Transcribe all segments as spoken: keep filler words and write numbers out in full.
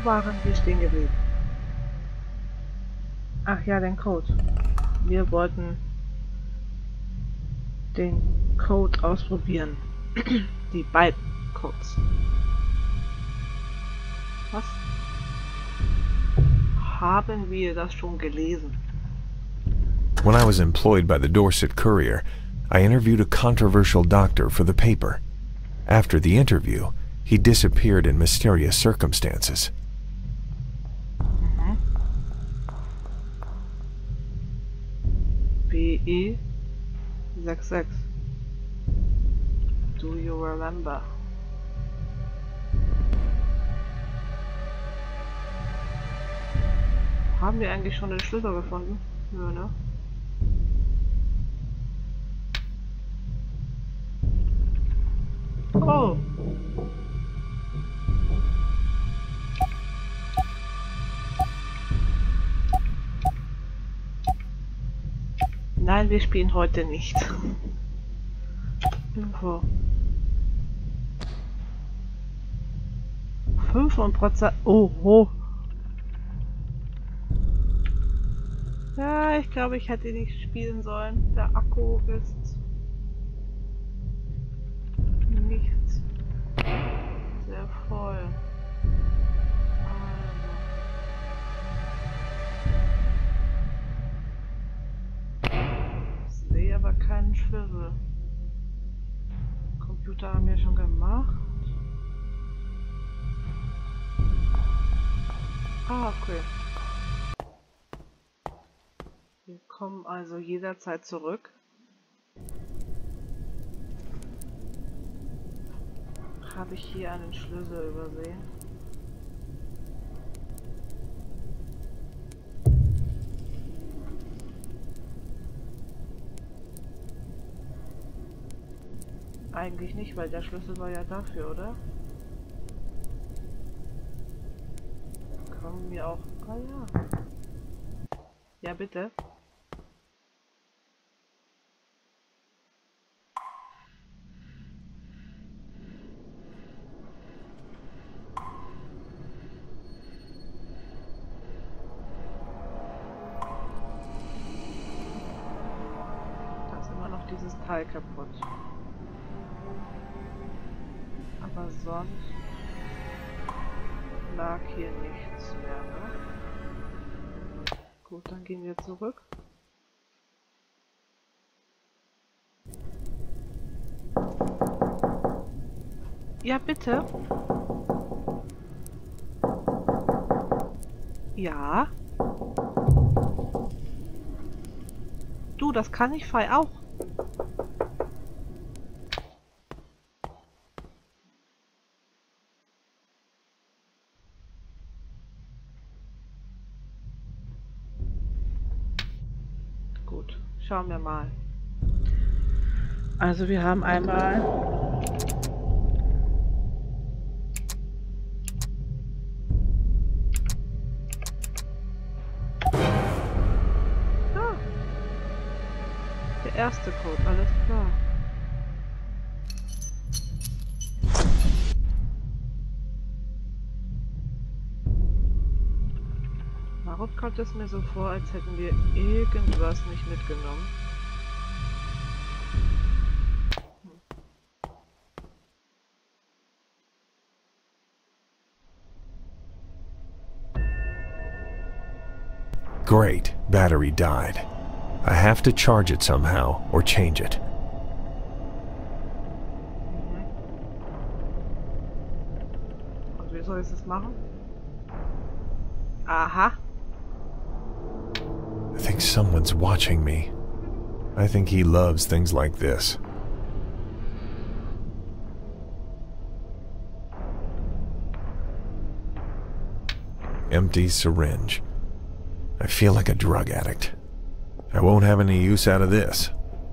Wo waren wir stehen geblieben? Ach ja, den Code. Wir wollten den Code ausprobieren. Die beiden Codes. Was? Haben wir das schon gelesen? When I was employed by the Dorset Courier, I interviewed a controversial doctor for the paper. After the interview, he disappeared in mysterious circumstances. Mhm. B E sechs sechs. Do you remember? Haben wir eigentlich schon den Schlüssel gefunden? Nö, ne? Oh! Nein, wir spielen heute nicht. Info. fünf Prozent. Oho. Ja, ich glaube, ich hätte nicht spielen sollen. Der Akku ist nicht sehr voll. Also. Ich sehe aber keinen Schlüssel. Computer haben wir schon gemacht. Ah, okay. Wir kommen also jederzeit zurück. Habe ich hier einen Schlüssel übersehen? Eigentlich nicht, weil der Schlüssel war ja dafür, oder? Kommen wir auch... Ah ja. Ja, bitte. Da ist immer noch dieses Teil kaputt. Aber sonst lag hier nichts mehr, ne? Gut, dann gehen wir zurück. Ja, bitte. Ja. Du, das kann ich frei auch. Gut, schauen wir mal. Also wir haben einmal ah, der erste Code, alles klar. Warum kommt es mir so vor, als hätten wir irgendwas nicht mitgenommen? Great, battery died. I have to charge it somehow or change it. Mhm. Und wie soll ich das machen? Aha. I think someone's watching me. I think he loves things like this. Empty syringe. I feel like a drug addict. I won't have any use out of this.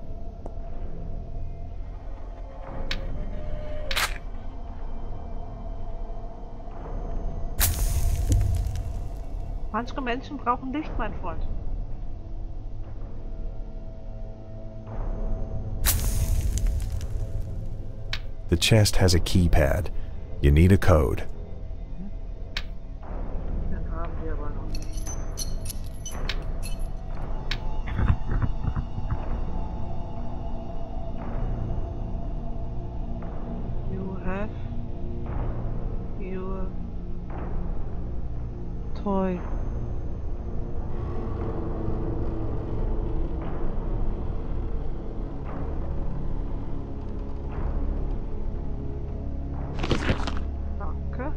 Manche Menschen brauchen Licht, mein Freund. The chest has a keypad. You need a code. wir aber noch nicht. You have your toy. Danke.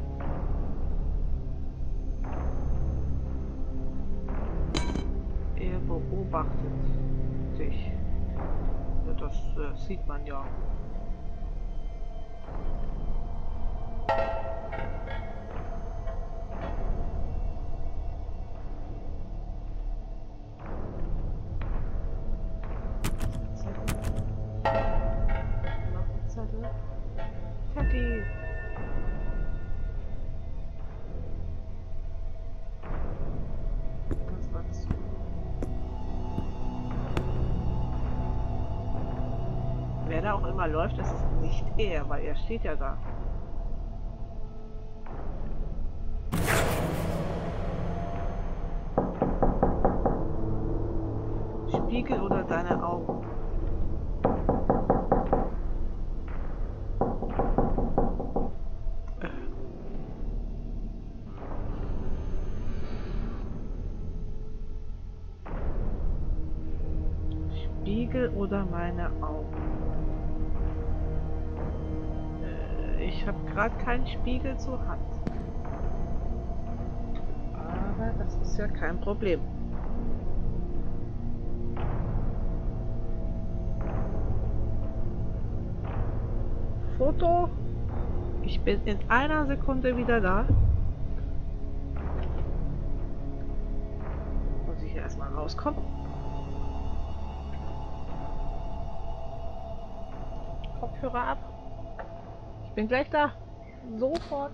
Er beobachtet dich. Ja, das äh, sieht man ja. Teddy. Was war's? Wer da auch immer läuft, das ist nicht er, weil er steht ja da. Spiegel oder deine Augen? Spiegel oder meine Augen? Äh, ich habe gerade keinen Spiegel zur Hand. Aber das ist ja kein Problem. Foto. Ich bin in einer Sekunde wieder da. Muss ich hier erstmal rauskommen. Kopfhörer ab. Ich bin gleich da. Sofort.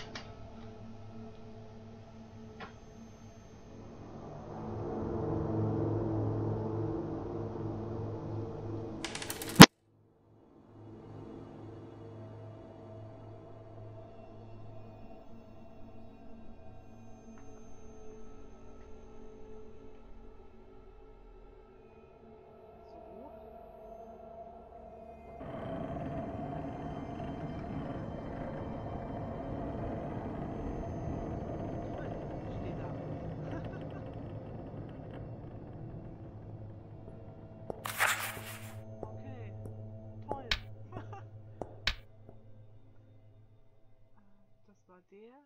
Der.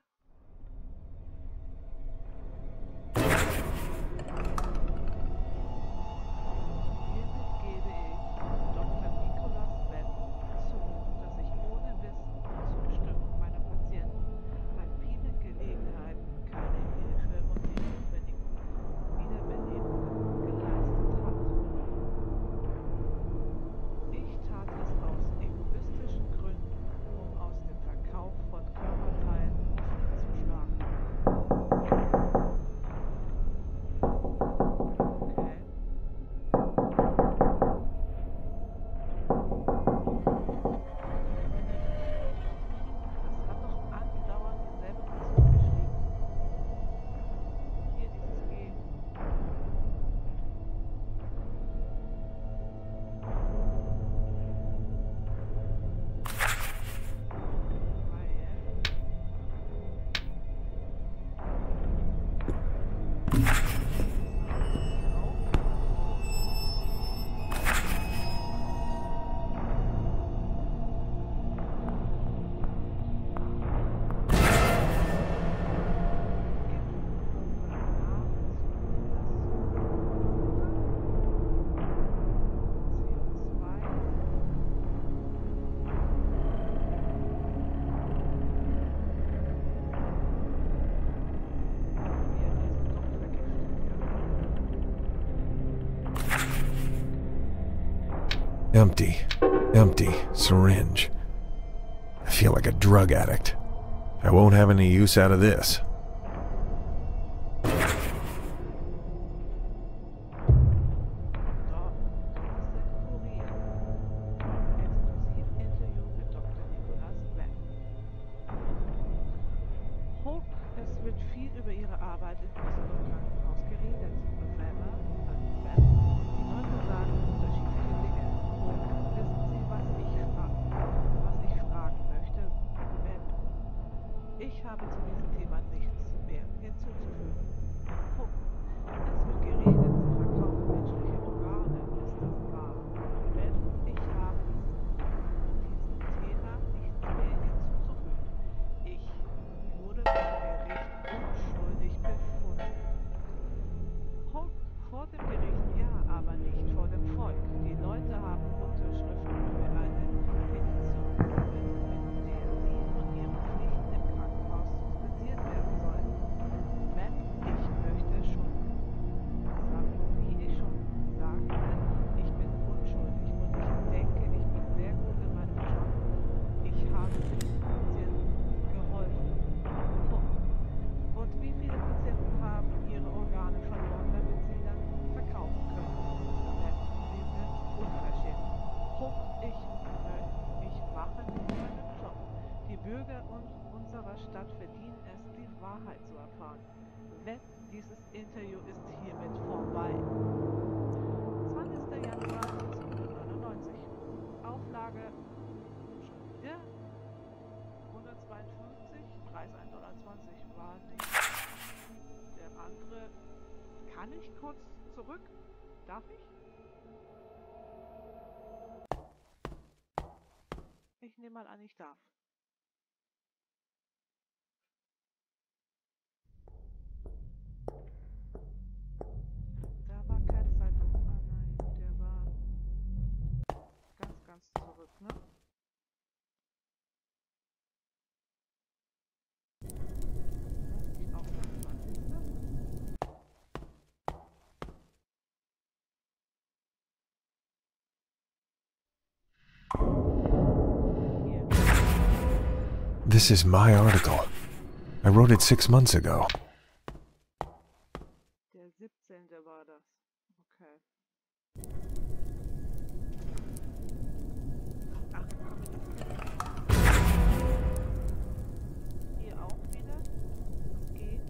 Hiermit gebe ich Doktor Nicholas Webb zu, dass ich ohne Wissen und Zustimmung meiner Patienten bei vielen Gelegenheiten keine Hilfe und die notwendigen Wiederbelebungen geleistet habe. Ich tat es aus egoistischen Gründen, um aus dem Verkauf von Körperteilen zu schlagen. Okay. Das hat doch andauernd dieselbe Person geschrieben. Hier dieses G. Empty. Empty. Syringe. I feel like a drug addict. I won't have any use out of this. Hope, es wird viel über Ihre Arbeit bald in unserem Krankenhaus geredet. Webber, äh, Web. Die Leute sagen unterschiedliche Dinge. Und wissen Sie, was ich, fra was ich fragen möchte? Web. Ich habe zu diesem Thema nichts mehr hinzuzufügen. Punkt. Es wird geredet, Sie verkaufen menschliche Organe. Ist das wahr? Web. Ich habe dieses, diesem Thema nichts mehr hinzuzufügen. Ich wurde vom Gericht unschuldig befunden. Hulk, vor dem Gericht ja, aber nicht vor dem Volk. Die Leute haben Unterschriften für eine Petition gesammelt, mit der sie von ihren Pflichten im Krankenhaus suspendiert werden sollen. Web, ich möchte schon sagen, wie ich schon sagte, ich bin unschuldig und ich denke, ich bin sehr gut in meinem Job. Ich habe vielen Patienten geholfen. Punkt. Und wie viele Patienten haben ihre Organe verloren, damit sie dann verkaufen können? Web, sie sind unverschämt. Punkt. Ich, mö- ich mache nur meinen Job. Die Bürger und unserer Stadt verdienen es, die Wahrheit zu erfahren. Web, dieses Interview ist hiermit vorbei. zwanzigster Januar neunzehnhundertneunundneunzig. Auflage schon wieder hundertzweiundfünfzig, Preis ein Dollar zwanzig, war nicht der andere. Kann ich kurz zurück? Darf ich? Ich nehme mal an, ich darf. Da war kein Zeitdruck. Ah nein, der war ganz, ganz zurück, ne? Nicht auf der zwanzigste. Hier. This is my article. I wrote it six months ago. Der siebzehnte war das. Okay. Ach, jetzt kommen wir die hier auch wieder. Okay.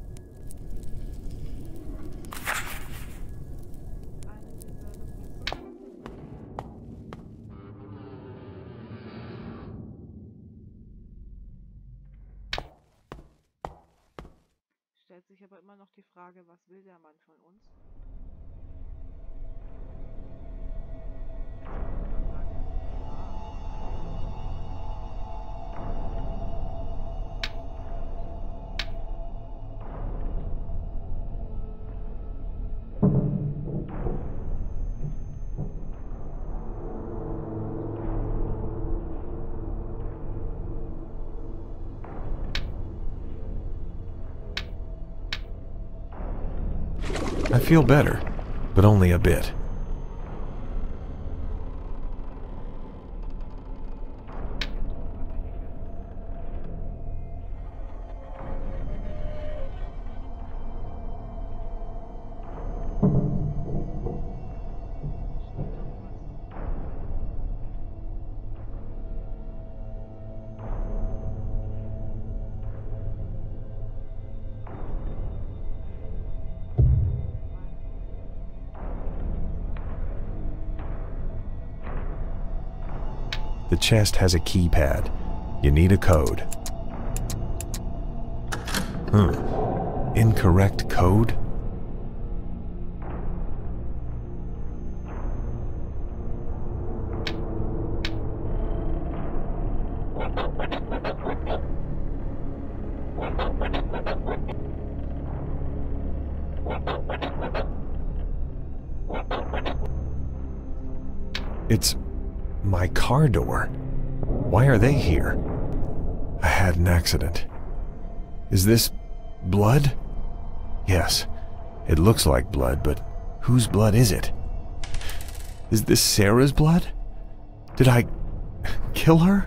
Eine dieselbe Person. Stellt sich aber immer noch die Frage, was will der Mann von uns? I feel better, but only a bit. The chest has a keypad. You need a code. Hmm. Incorrect code? It's my car door. Why are they here? I had an accident. Is this blood? Yes, it looks like blood, but whose blood is it? Is this Sarah's blood? Did I kill her?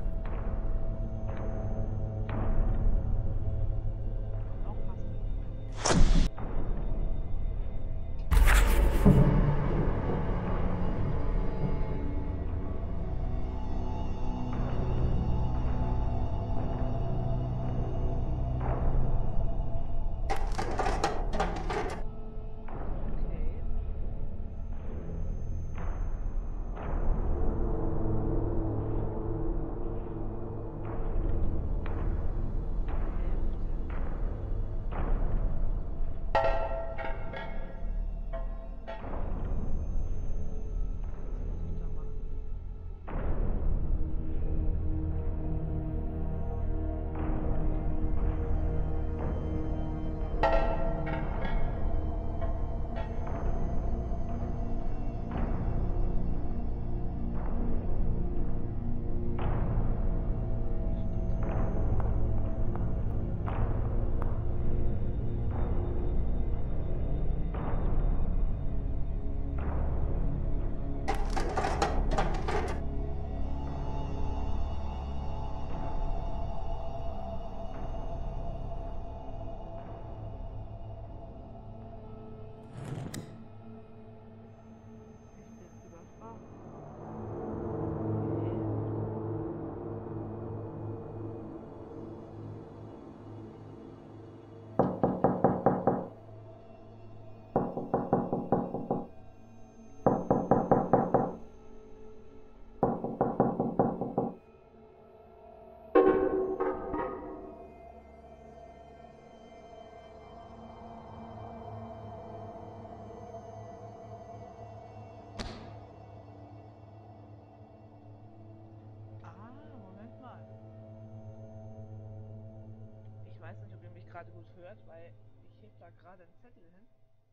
gerade gut hört, weil ich heb da gerade einen Zettel hin.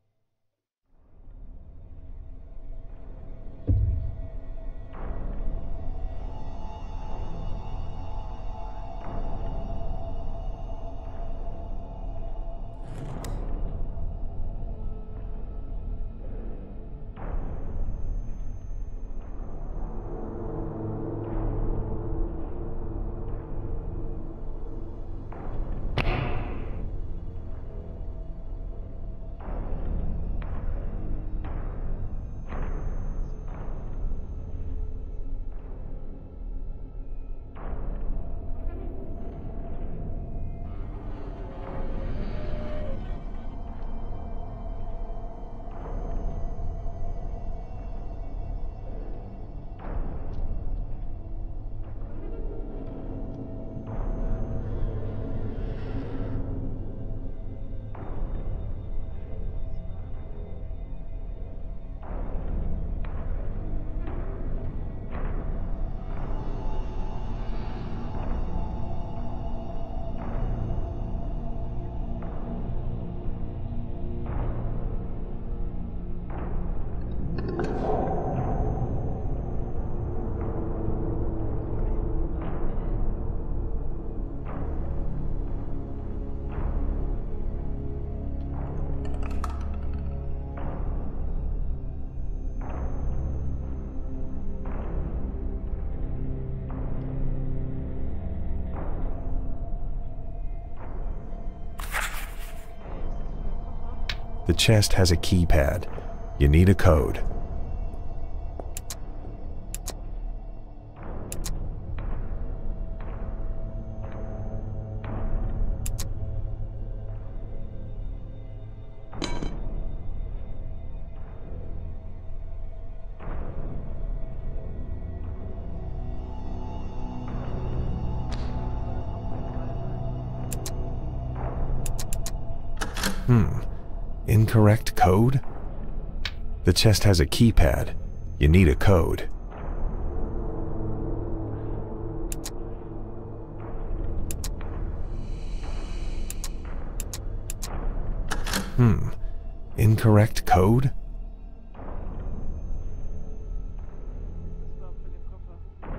The chest has a keypad. You need a code. Hmm. Incorrect code? The chest has a keypad. You need a code. Hmm. Incorrect code? Das war für den Koffer.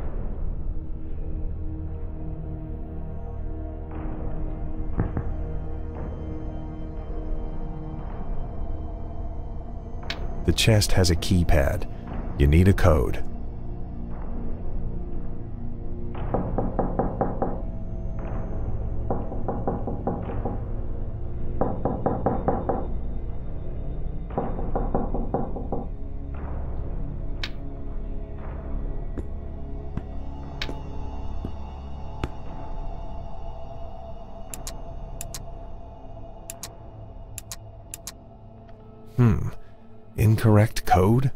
The chest has a keypad. You need a code. Hmm. Incorrect code?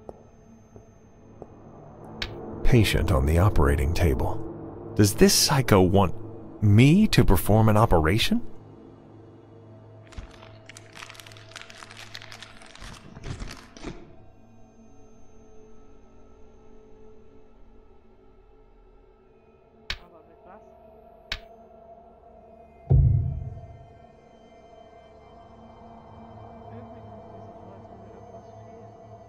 Patient on the operating table. Does this psycho want me to perform an operation? Aber mit was? Irgendwie kommt mir so vor, als würde irgendwas fehlen.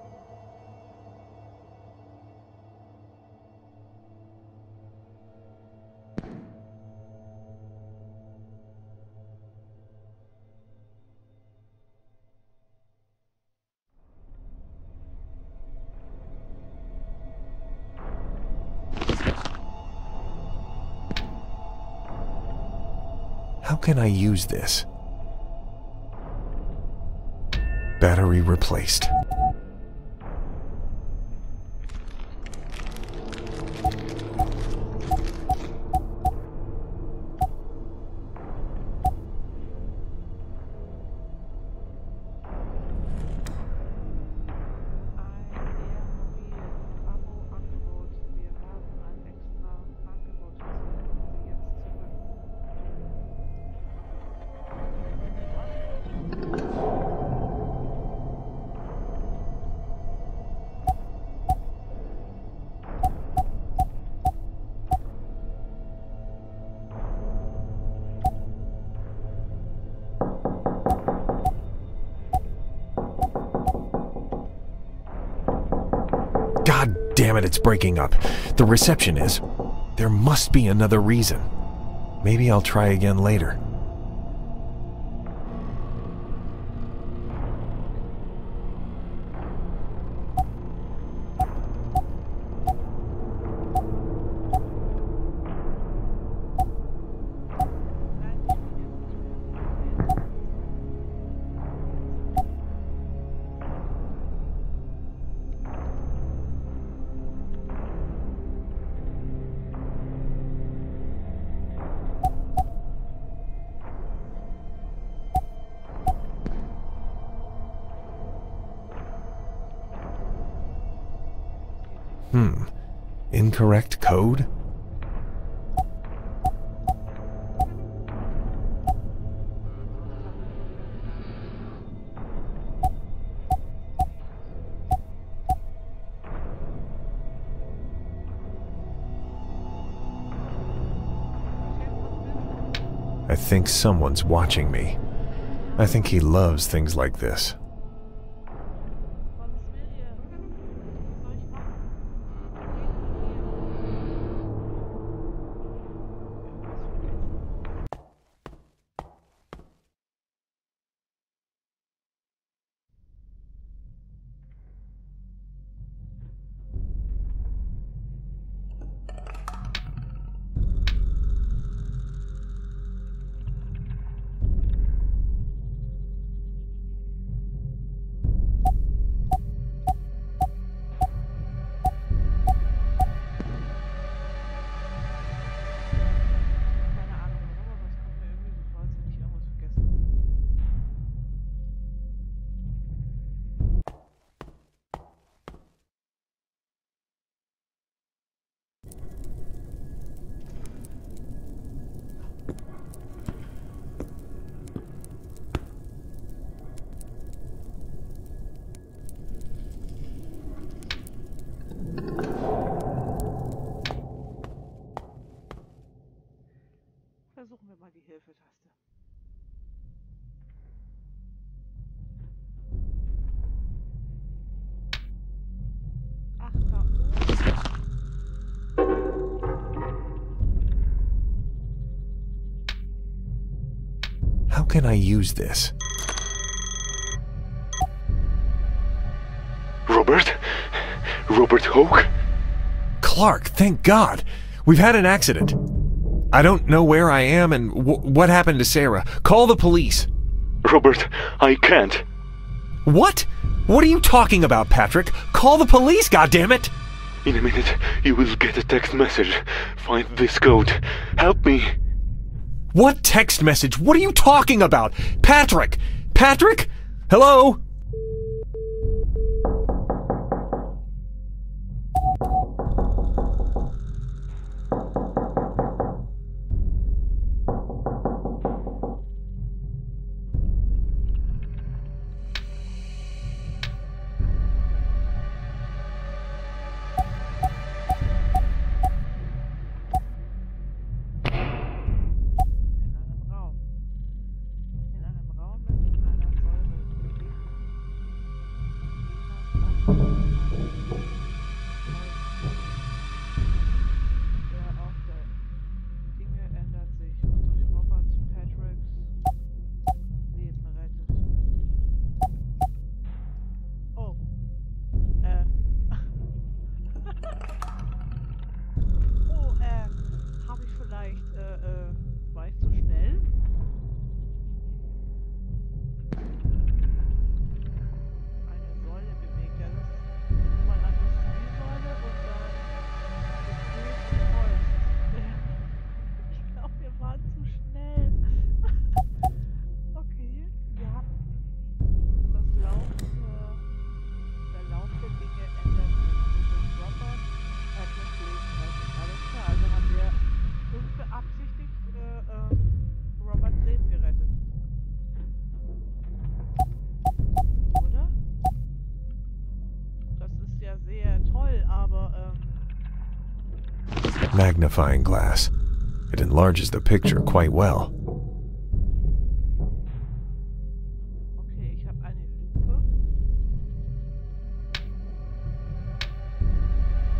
How can I use this? Battery replaced. Ein eher mobil Abo-Angebot. Wir haben ein extra Angebot für Sie. Kommen Sie jetzt zurück. Damn it, it's breaking up. The reception is. There must be another reason. Maybe I'll try again later. Hmm. Incorrect code? I think someone's watching me. I think he loves things like this. Versuchen wir mal die Hilfetaste. Ach, da oben. How can I use this? Robert? Robert Hoke? Clark, thank God! We've had an accident. I don't know where I am and w what happened to Sarah. Call the police. Robert, I can't. What? What are you talking about, Patrick? Call the police, goddammit! In a minute, you will get a text message. Find this code. Help me. What text message? What are you talking about? Patrick! Patrick? Hello? Magnifying glass. It enlarges the picture quite well. Okay, ich habe eine Lupe.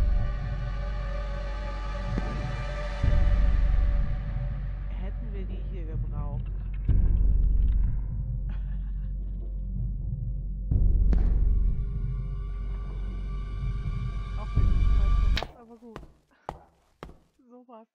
was.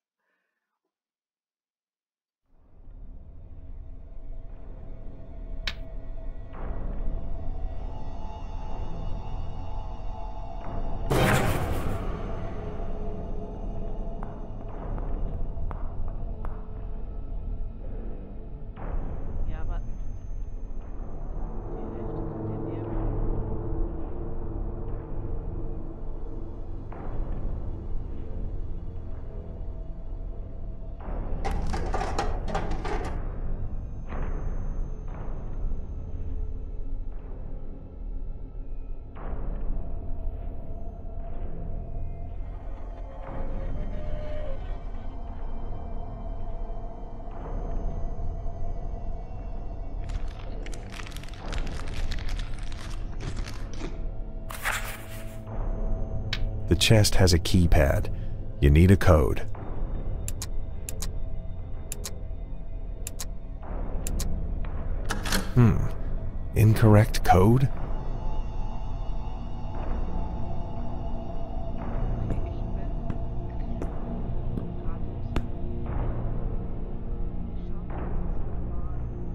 Ja, aber die Hälfte könnt ihr nehmen. The chest has a keypad. You need a code. Hmm. Incorrect code? Okay, ich bin Radius. Ich schau mir das jetzt mal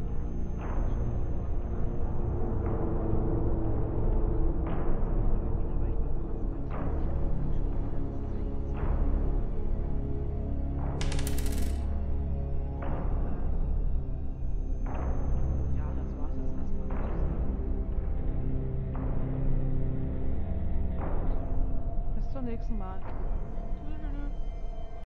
ja, das war's jetzt erstmal, würde ich sagen. Bis zum nächsten Mal. Tschüss.